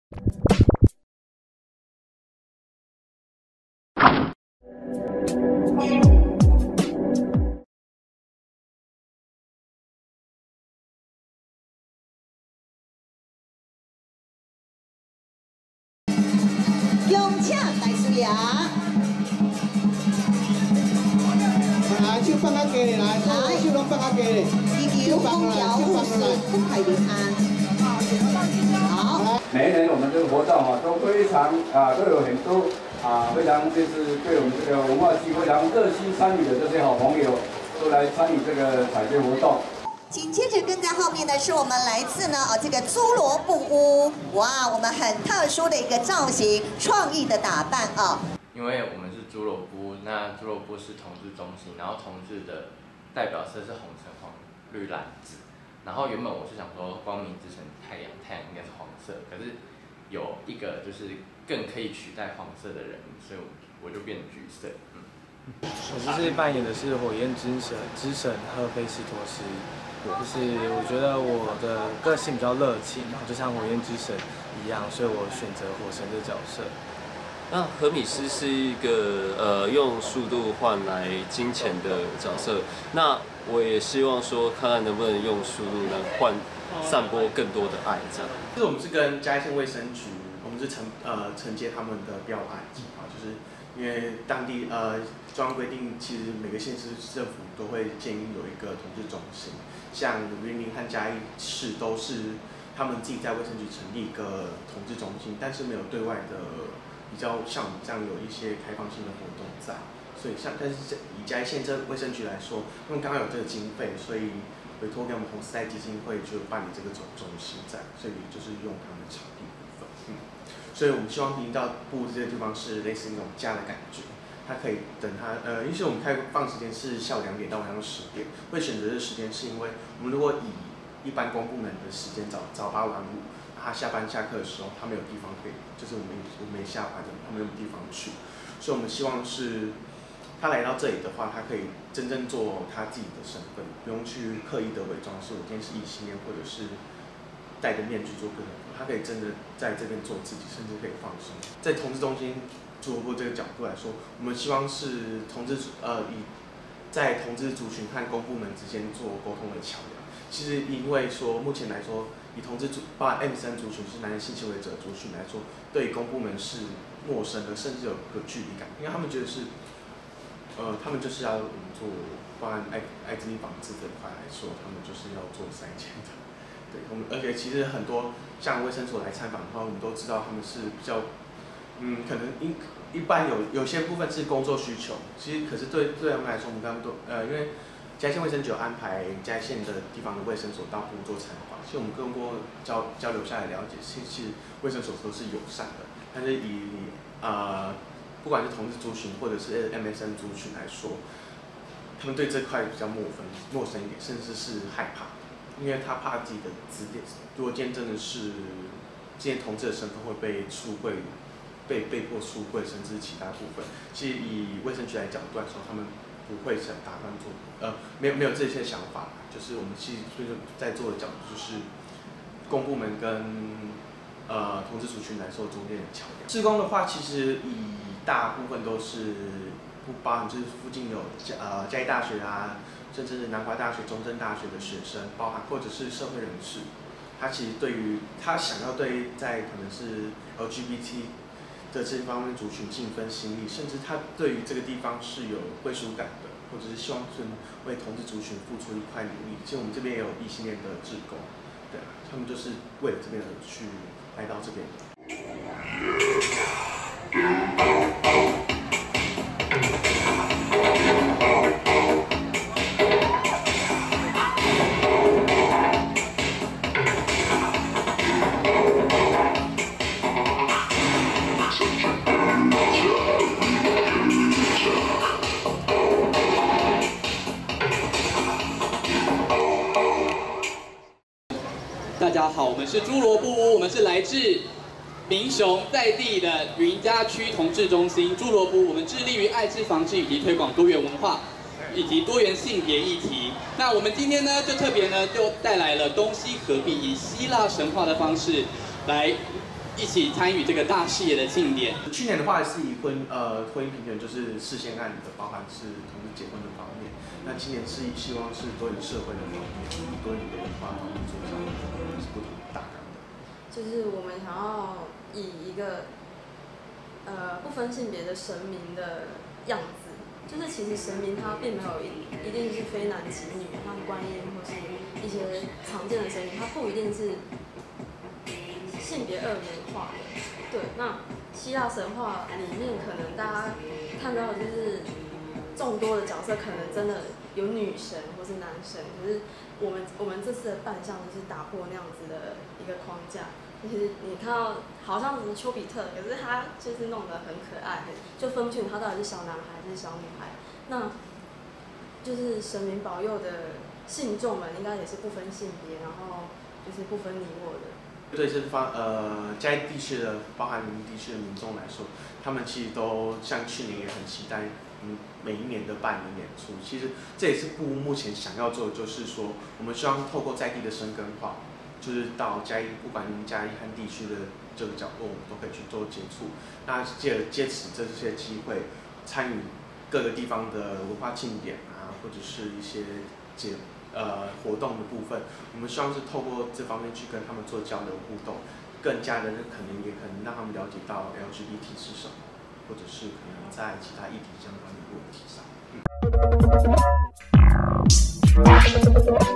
恭请大师爷。 来，手放较低咧，来，手拢放较低咧。 祈求风调雨顺，风海平安。好。 每一年我们这个活动都非常都有很多非常就是对我们这个文化区非常热心参与的这些好朋友，都来参与这个彩蝶活动。 紧接着跟在后面的是我们来自这个侏罗布屋，哇，我们很特殊的一个造型，创意的打扮啊。 因为我们是侏罗布，那侏罗布是同志中心，然后同志的代表色是红橙黄绿蓝紫。然后原本我是想说光明之神太阳，太阳应该是黄色，可是有一个就是更可以取代黄色的人，所以我就变橘色。 我这次扮演的是火焰之神赫菲斯托斯。 就是我觉得我的个性比较热情，然后就像火焰之神一样，所以我选择火神的角色。 那荷米斯是一个用速度换来金钱的角色，那我也希望说看看能不能用速度来散播更多的爱，这样。 就是我们是跟嘉义县卫生局，我们是承接他们的标案就是因为当地中央规定，其实每个县市政府都会建议有一个同志中心。 像云林和嘉义市都是他们自己在卫生局成立一个同志中心，但是没有对外的比较像我们这样有一些开放性的活动在，所以但是以嘉义县这卫生局来说，因为刚刚有这个经费，所以委托给我们红丝带基金会就办理这个中心在，所以就是用他们的场地部分，所以我们希望频道布这个地方是类似那种家的感觉。 他可以等他因为我们开放时间是下午2点到晚上10点，会选择这时间是因为我们如果以一般公部门的时间早8晚5，他下班下课的时候他没有地方可以，就是我们没下班的，他没有地方去，所以我们希望是他来到这里的话，他可以真正做他自己的身份，不用去刻意的伪装，是我今天是异性恋或者是戴着面具做个人，他可以真的在这边做自己，甚至可以放松，在同志中心。 侏罗布这个角度来说，我们希望是在同志族群和公部门之间做沟通的桥梁。其实因为说目前来说，以同志包含 M3族群是男人性行为者族群来说，对公部门是陌生的，甚至有个距离感，因为他们觉得是，他们就是要我们做，包含艾滋病防治这块来说，他们就是要做筛检的。对，而且其实很多像卫生所来参访的话，我们都知道他们是比较。 可能一般有些部分是工作需求，其实可是对他们来说，我们刚刚都因为嘉义县卫生局有安排嘉义县的地方的卫生所到部做参访，其实我们跟过交流下来了解，其实卫生所都是友善的，但是不管是同志族群或者是 MSN 族群来说，他们对这块比较陌生一点，甚至是害怕，因为他怕自己的资料，如果今天真的是今天同志的身份会被出柜。 被迫出柜，甚至其他部分，其实以卫生局来角度来说，他们不会想打算做，没有这些想法，就是我们其实在做的角度就是公部门跟同志族群来说中间的桥梁。志工的话，其实以大部分都是不包含，就是附近有嘉义大学啊，甚至是南华大学、中正大学的学生，包含或者是社会人士，他其实对于他想要在可能是 LGBT。 的这方面族群尽一份心力，甚至他对于这个地方是有归属感的，或者是希望是为同志族群付出一块努力。其实我们这边也有异性恋的志工，对啊，他们就是为了这边而去来到这边的。 大家好，我们是侏罗布屋，我们是来自民雄在地的云嘉区同志中心侏罗布，我们致力于艾滋防治以及推广多元文化以及多元性别议题。那我们今天呢，就特别呢就带来了东西合璧，以希腊神话的方式来一起参与这个大视野的庆典。 去年的话是以婚姻平权，就是事先案的，包含是同志结婚的方面。那今年是希望是多元社会的方面，多元文化方面做这样是不同大纲的。 就是我们想要以一个不分性别的神明的样子，就是其实神明它并没有一定是非男即女，像观音或是一些常见的神明，它不一定是性别二元化的。对，那希腊神话里面可能大家看到的就是众多的角色，可能真的有女神或是男神，可是我们这次的扮相就是打破那样子的一个框架。其实你看到好像什么丘比特，可是他就是弄得很可爱，就分不清他到底是小男孩还是小女孩。那就是神明保佑的信众们，应该也是不分性别，然后就是不分你我的。 对这嘉义地区的，包含云林地区的民众来说，他们其实都像去年也很期待，每一年的办理演出。其实这也是部屋目前想要做的，就是说我们希望透过在地的生根化，就是到嘉义，不管嘉义和地区的这个角落，我们都可以去做接触。那借此这些机会，参与各个地方的文化庆典啊，或者是一些活动的部分，我们希望是透过这方面去跟他们做交流互动，更加的可能让他们了解到 LGBT 是什么，或者是可能在其他议题相关的问题上。